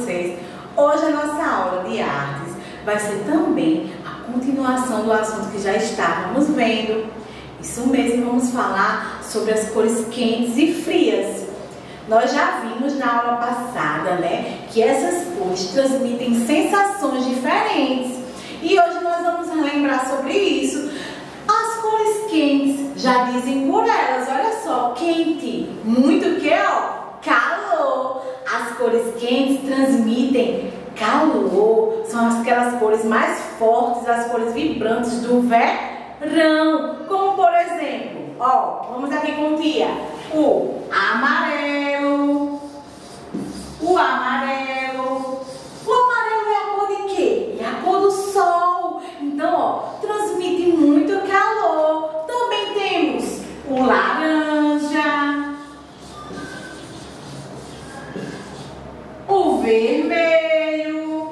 vocês. Hoje a nossa aula de artes vai ser também a continuação do assunto que já estávamos vendo. Isso mesmo, vamos falar sobre as cores quentes e frias. Nós já vimos na aula passada, né, que essas cores transmitem sensações diferentes. E hoje nós vamos relembrar sobre isso. As cores quentes já dizem por elas, olha só, quente, muito que, ó, calor. As cores quentes transmitem calor, são aquelas cores mais fortes, as cores vibrantes do verão. Como por exemplo, ó, vamos aqui com tia, o amarelo. O amarelo. O amarelo é a cor de quê? É a cor do sol. Então, ó, transmite muito calor. Também temos o laranja, o vermelho.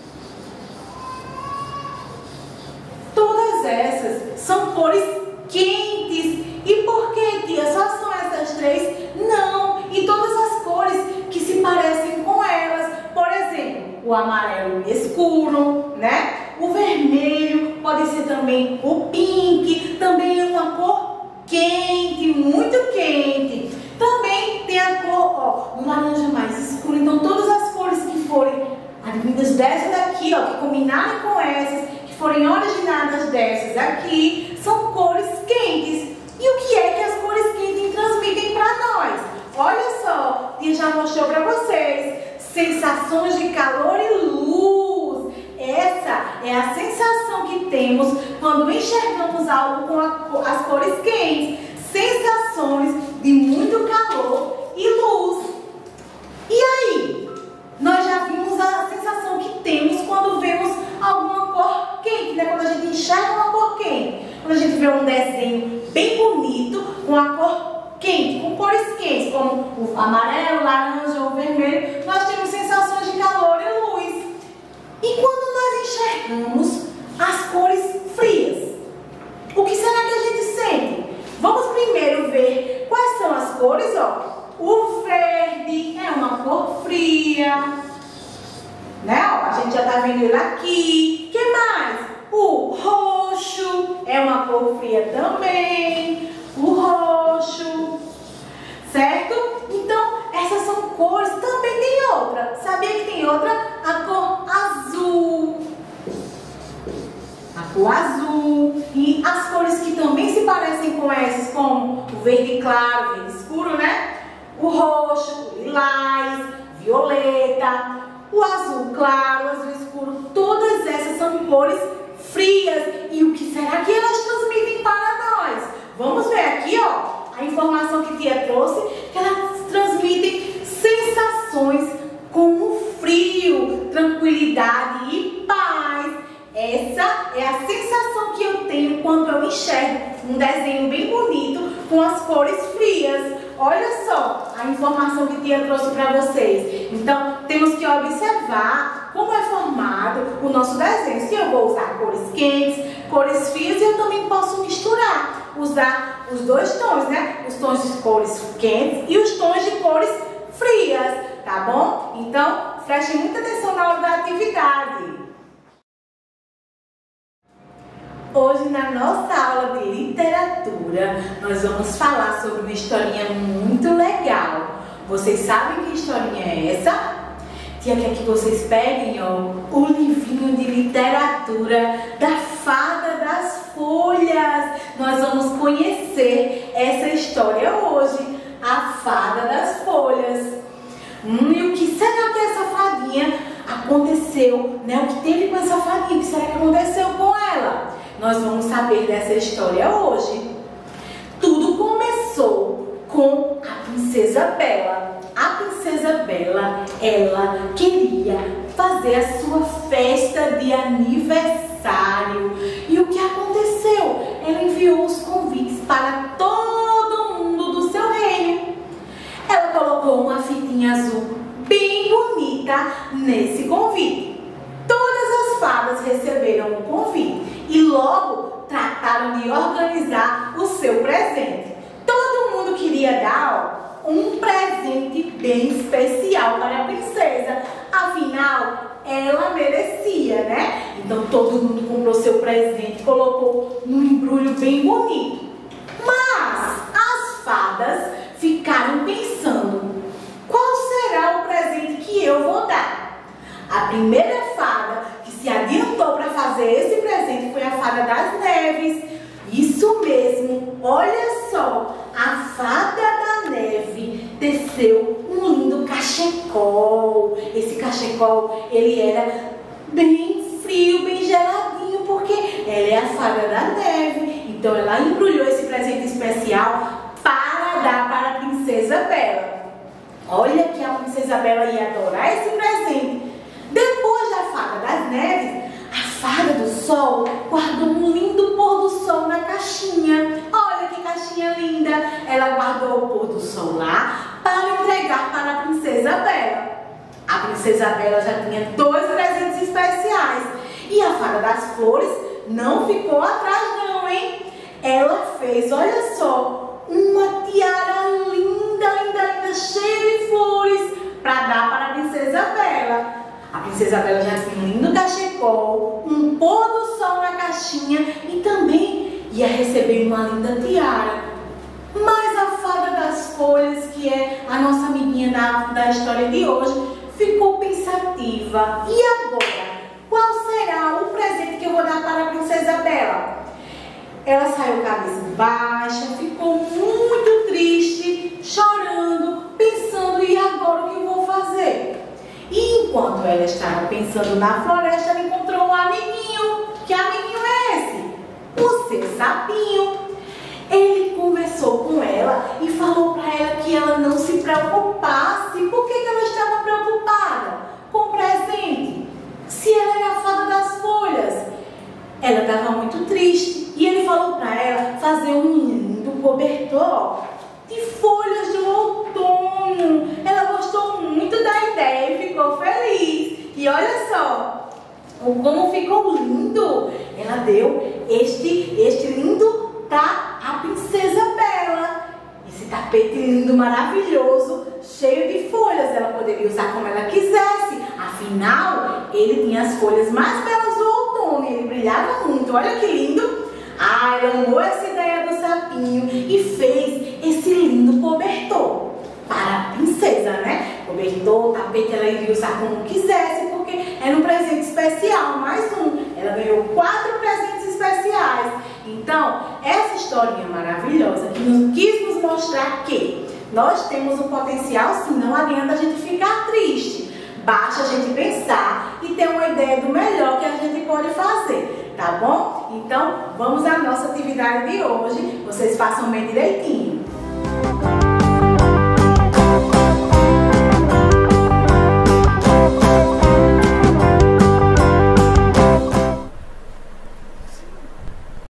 Todas essas são cores quentes. E por que, tia? Só são essas três? Não. E todas as cores que se parecem com elas. Por exemplo, o amarelo escuro, né? O vermelho pode ser também o pink. Também é uma cor quente, muito quente. Também tem a cor, ó, do laranja mais escuro. Então, todas as cores que forem advindas dessa daqui, ó, que combinarem com essas, que forem originadas dessas aqui, são cores quentes. E o que é que as cores quentes transmitem para nós? Olha só, tia já mostrou para vocês. Sensações de calor e luz. Essa é a sensação que temos quando enxergamos algo com as cores quentes. Sensações de muito calor e luz. E aí? Nós já vimos a sensação que temos quando vemos alguma cor quente, né? Quando a gente enxerga uma cor quente. Quando a gente vê um desenho bem bonito com a cor quente, com cores quentes, como o amarelo, o laranja ou o vermelho, nós temos sensações de calor e luz. E quando nós enxergamos as cores frias, o que será que a gente sente? Vamos primeiro ver quais são as cores, ó. O verde é uma cor fria, né? Ó, a gente já tá vendo ele aqui. Que mais? O roxo é uma cor fria também. O roxo, certo? Então, essas são cores. Também tem outra. Sabia que tem outra? A cor azul. A cor azul. E as cores que também se parecem com essas, como o verde claro, o verde escuro, né? O roxo, o lilás, violeta, o azul claro, o azul escuro. Todas essas são cores frias. E o que será que elas transmitem para nós? Vamos ver aqui, ó, a informação que tia trouxe, que elas transmitem sensações como frio, tranquilidade e paz. Essa é a sensação que eu tenho quando eu enxergo um desenho bem bonito com as cores frias. Olha só a informação que tia trouxe para vocês. Então, temos que observar como é formado o nosso desenho. Se eu vou usar cores quentes, cores frias, eu também posso misturar, usar os dois tons, né? Os tons de cores quentes e os tons de cores frias, tá bom? Então, preste muita atenção na hora da atividade. Hoje, na nossa aula de literatura, nós vamos falar sobre uma historinha muito legal. Vocês sabem que historinha é essa? Tia quer que vocês peguem, ó, o livrinho de literatura da Fada das Folhas. Nós vamos conhecer essa história hoje, a Fada das Folhas. E o que será que essa fadinha aconteceu, né? O que teve com essa fadinha? O que será que aconteceu com ela? Nós vamos saber dessa história hoje. Tudo começou com a Princesa Bela. A Princesa Bela, ela queria fazer a sua festa de aniversário. E o que aconteceu? Ela enviou os convites para todo mundo do seu reino. Ela colocou uma fitinha azul bem bonita nesse convite. Todas as fadas receberam o convite e logo trataram de organizar o seu presente. Todo mundo queria dar um presente bem especial para a princesa. Afinal, ela merecia, né? Então todo mundo comprou seu presente, colocou num embrulho bem bonito. Mas as fadas ficaram pensando: qual será o presente que eu vou dar? A primeira fada que se adiantou para fazer esse presente foi a Fada das Neves. Isso mesmo, olha só, a Fada da Neve teceu um lindo cachecol. Esse cachecol, ele era bem frio, bem geladinho, porque ela é a Fada da Neve. Então ela embrulhou esse presente especial para dar para a Princesa Bela. Olha que a Princesa Bela ia adorar esse presente. Depois da Fada das Neves, a Fada do Sol guardou um lindo pôr do sol na caixinha. Olha que caixinha linda! Ela guardou o pôr do sol lá para entregar para a Princesa Bela. A Princesa Bela já tinha 2 presentes especiais. E a Fada das Flores não ficou atrás não, hein? Ela fez, olha só, uma tiara linda, linda, linda, cheia de flores para dar para a Princesa Bela. A Princesa Bela já tinha um lindo cachecol, um pôr do sol na caixinha e também ia receber uma linda tiara. Mas a Fada das Folhas, que é a nossa amiguinha da história de hoje, ficou pensativa. E agora? Qual será o presente que eu vou dar para a Princesa Bela? Ela saiu cabeça baixa, ficou muito triste, chorando, pensando: e agora o que eu vou fazer? E enquanto ela estava pensando na floresta, ela encontrou um amiguinho. Que amiguinho é esse? O seu sapinho. Ele conversou com ela e falou para ela que ela não se preocupasse. Por que ela estava preocupada com o presente? Se ela era a Fada das Folhas. Ela estava muito triste e ele falou para ela fazer um lindo cobertor de folhas do outono. Ela gostou muito da ideia e ficou feliz. E olha só como ficou lindo. Ela deu este lindo para a Princesa Bela. Esse tapete lindo, maravilhoso, cheio de folhas. Ela poderia usar como ela quisesse. Afinal, ele tinha as folhas mais belas do outono e ele brilhava muito. Olha que lindo. Ela amou essa ideia do sapinho e fez esse lindo cobertor para a princesa, né? Cobertor, tapete, ela iria usar como quisesse, porque era um presente especial, mais um. Ela ganhou 4 presentes especiais. Então, essa historinha maravilhosa que quis nos mostrar que nós temos um potencial, sim, não adianta a gente ficar triste. Basta a gente pensar e ter uma ideia do melhor que a gente pode fazer, tá bom? Então, vamos à nossa atividade de hoje. Vocês façam bem direitinho.